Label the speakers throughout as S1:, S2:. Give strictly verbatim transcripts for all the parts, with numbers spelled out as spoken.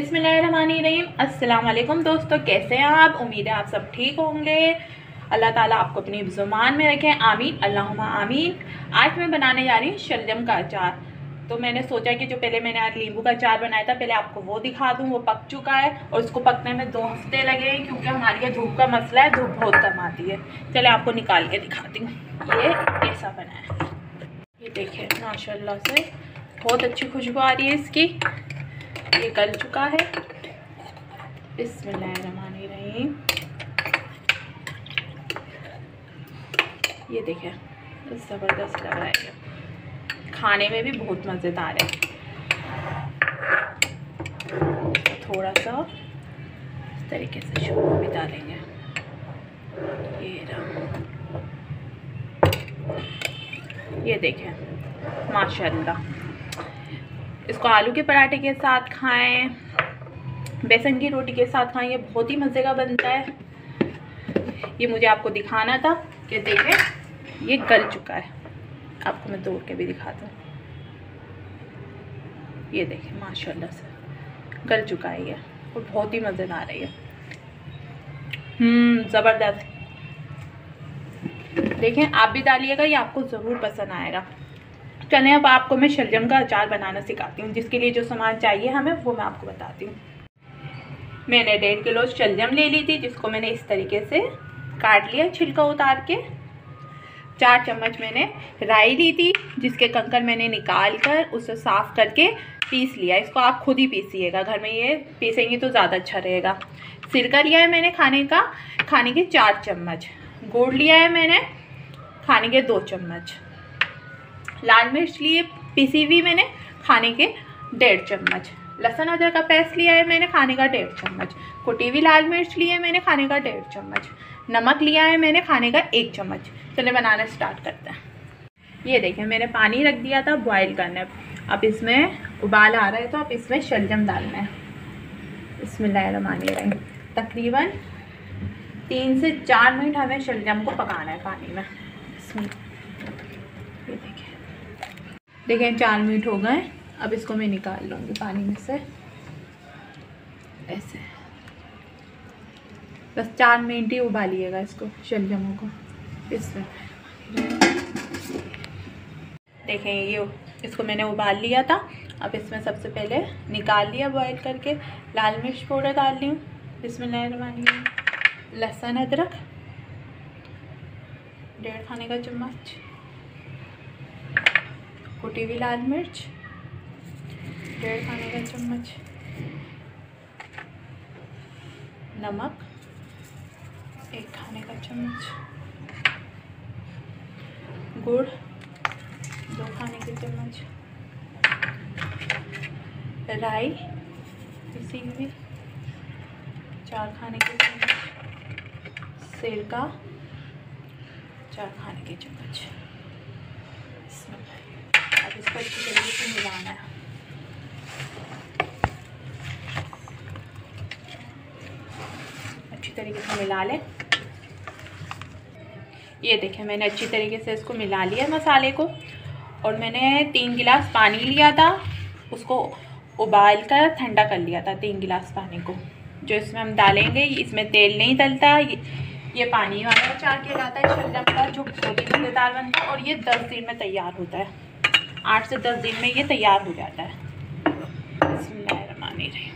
S1: बिस्मिल्लाहिर्रहमानिर्रहीम। अस्सलाम वालेकुम दोस्तों, कैसे हैं आप? उम्मीद है आप सब ठीक होंगे। अल्लाह ताला आपको अपनी ज़ुबान में रखें, आमीन अल्लाहुम्मा आमीन। आज मैं बनाने जा रही हूँ शलजम का अचार। तो मैंने सोचा कि जो पहले मैंने आज नींबू का अचार बनाया था, पहले आपको वो दिखा दूँ। वो पक चुका है और उसको पकने में दो हफ्ते लगे हैं, क्योंकि हमारे यहाँ धूप का मसला है, धूप बहुत कम आती है। चले आपको निकाल के दिखाती हूँ। ये ऐसा बना है, ये देखिए माशाल्लाह से बहुत अच्छी खुशबू आ रही है इसकी। ये गल चुका है। बिस्मिल्लाहिर्रहमानिर्रहीम। ये देखिए ज़बरदस्त लग रहा है, ये खाने में भी बहुत मज़ेदार है। तो थोड़ा सा इस तरीके से शुरू भी डालेंगे। ये ये देखें माशाल्लाह। इसको आलू के पराठे के साथ खाएं, बेसन की रोटी के साथ खाएं, ये बहुत ही मज़े का बनता है। ये मुझे आपको दिखाना था कि देखें ये गल चुका है। आपको मैं तोड़ के भी दिखाता हूँ। ये देखें माशाल्लाह से गल चुका है ये, और बहुत ही मज़ेदार है ये। हम्म ज़बरदस्त। देखें आप भी डालिएगा, ये आपको ज़रूर पसंद आएगा। चलें अब आपको मैं शलजम का अचार बनाना सिखाती हूँ। जिसके लिए जो सामान चाहिए हमें वो मैं आपको बताती हूँ। मैंने डेढ़ किलो शलजम ले ली थी, जिसको मैंने इस तरीके से काट लिया छिलका उतार के। चार चम्मच मैंने राई ली थी, जिसके कंकर मैंने निकाल कर उसे साफ़ करके पीस लिया। इसको आप खुद ही पीसिएगा, घर में ये पीसेंगे तो ज़्यादा अच्छा रहेगा। सिरका लिया है मैंने खाने का खाने के चार चम्मच। गुड़ लिया है मैंने खाने के दो चम्मच। लाल मिर्च लिए पिसी हुई मैंने खाने के डेढ़ चम्मच। लहसुन अदरक का पेस्ट लिया है मैंने खाने का डेढ़ चम्मच। कुटी हुई लाल मिर्च ली है मैंने खाने का डेढ़ चम्मच। नमक लिया है मैंने खाने का एक चम्मच। चलिए बनाना स्टार्ट करते हैं। ये देखें मैंने पानी रख दिया था बॉईल करने। अब इसमें उबाल आ रहा है, तो अब इसमें शलजम डालना है। बिस्मिल्लाहिर्रहमानिर्रहीम। तकरीबन तीन से चार मिनट हमें शलजम को पकाना है पानी में। इसमें ये देखें देखें चार मिनट हो गए। अब इसको मैं निकाल लूँगी पानी में से ऐसे। बस चार मिनट ही उबालिएगा इसको, शलजमों को। इसमें देखें ये इसको मैंने उबाल लिया था। अब इसमें सबसे पहले निकाल लिया बॉईल करके। लाल मिर्च पाउडर डाल ली हूँ। बिस्मिल्लाहिर्रहमानिर्रहीम। लहसुन अदरक डेढ़ खाने का चम्मच। कुटी हुई लाल मिर्च डेढ़ खाने का चम्मच। नमक एक खाने का चम्मच। गुड़ दो खाने के चम्मच। राई पिसी हुई चार खाने के चम्मच। सिरका चार खाने के चम्मच। अब इसको अच्छी तरीके से मिलाना है। अच्छी तरीके से मिला लें। ये देखें मैंने अच्छी तरीके से इसको मिला लिया मसाले को। और मैंने तीन गिलास पानी लिया था, उसको उबाल कर ठंडा कर लिया था। तीन गिलास पानी को जो इसमें हम डालेंगे, इसमें तेल नहीं डलता। ये, ये पानी वाला अचार कहलाता है शलजम का, जो बहुत ही मज़ेदार बनता है। और ये दस दिन में तैयार होता है। आठ से दस दिन में ये तैयार हो जाता है। बिस्मिल्लाहिर्रहमानिर्रहीम।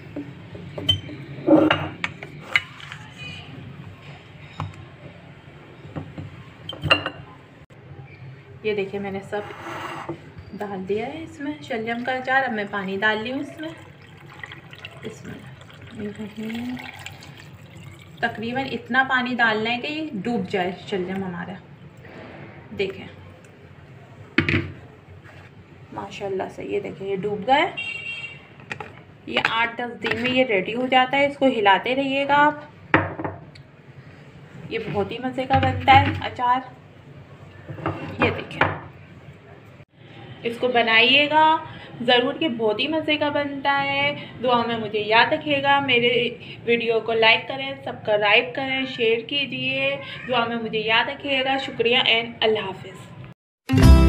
S1: ये देखिए मैंने सब डाल दिया है इसमें शलजम का अचार। अब मैं पानी डाल ली हूँ इसमें। इसमें तकरीबन इतना पानी डालना है कि ये डूब जाए शलजम हमारा। देखें माशाल्लाह से ये देखें ये डूब गए। ये आठ दस दिन में ये रेडी हो जाता है। इसको हिलाते रहिएगा आप। ये बहुत ही मज़े का बनता है अचार। ये देखें इसको बनाइएगा ज़रूर, कि बहुत ही मज़े का बनता है। दुआ में मुझे याद रखिएगा। मेरे वीडियो को लाइक करें, सब्सक्राइब करें, शेयर कीजिए। दुआ में मुझे याद रखिएगा। शुक्रिया एंड अल्लाह हाफ़िज़।